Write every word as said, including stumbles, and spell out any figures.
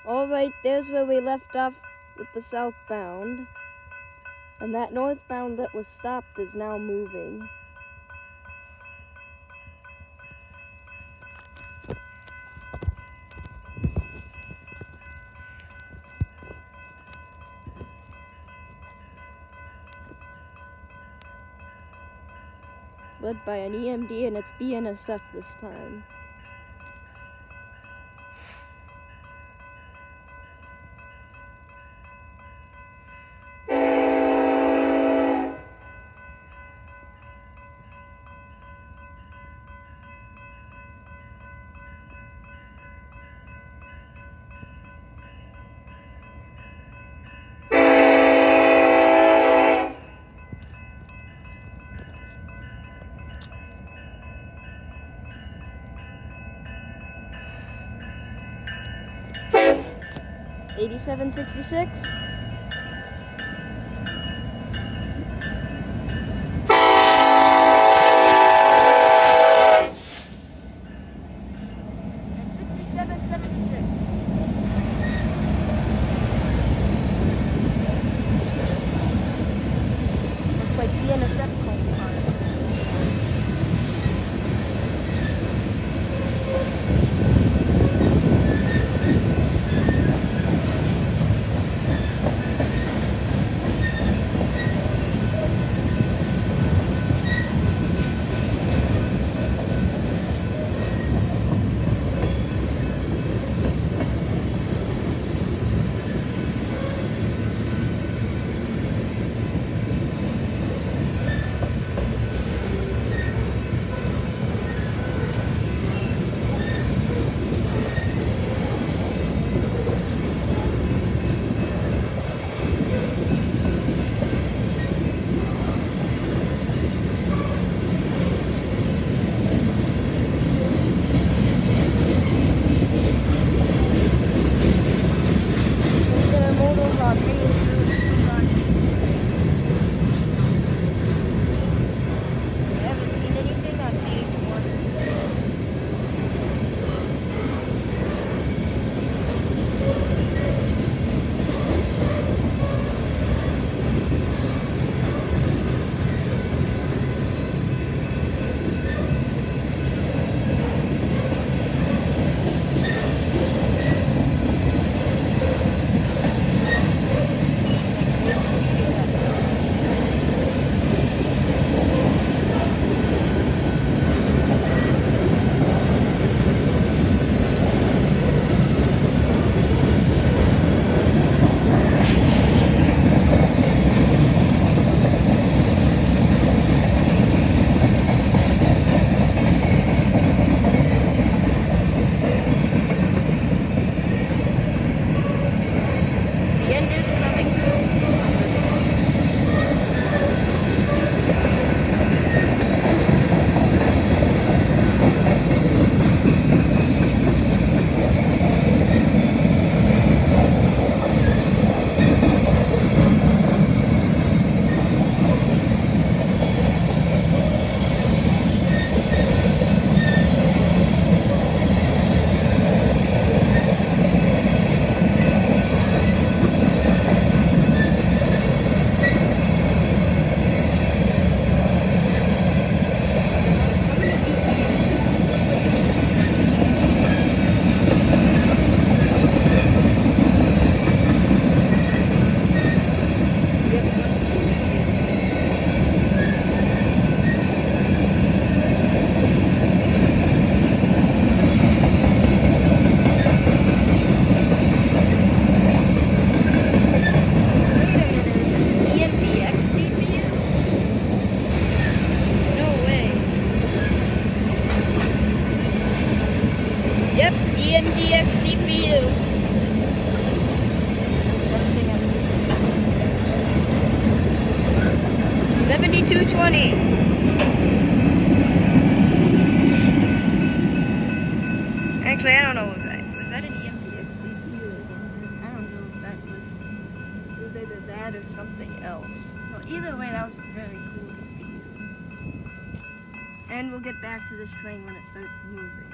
Alright, there's where we left off with the southbound. And that northbound that was stopped is now moving. Led by an E M D, and it's B N S F this time. eighty-seven sixty-six. And fifty-seven seventy-six. Looks like B N S F called cars. E M D X D P U. Something seventy-two twenty. Actually, I don't know if that was that an E M D X D P U. I don't know if that was it was either that or something else. Well, either way, that was a very cool D P U. And we'll get back to this train when it starts moving.